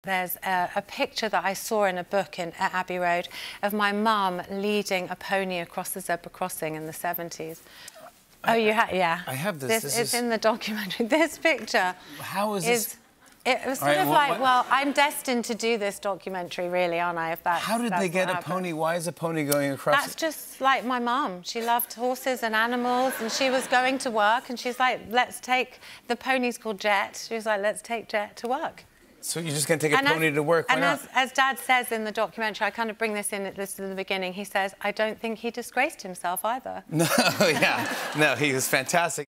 There's a picture that I saw in a book at Abbey Road of my mum leading a pony across the zebra crossing in the 70s. Oh, you have? Yeah. I have this. It's in the documentary. This picture. How is this? It was sort of like, well, I'm destined to do this documentary, really, aren't I? If that's, how did they get a pony? Why is a pony going across? That's just like my mum. She loved horses and animals, and she was going to work, and she's like, let's take... The pony's called Jet. She was like, let's take Jet to work. So you're just going to take a pony to work? Why not? As Dad says in the documentary, I kind of bring this in at the beginning, he says, I don't think he disgraced himself either. No, yeah. No, he was fantastic.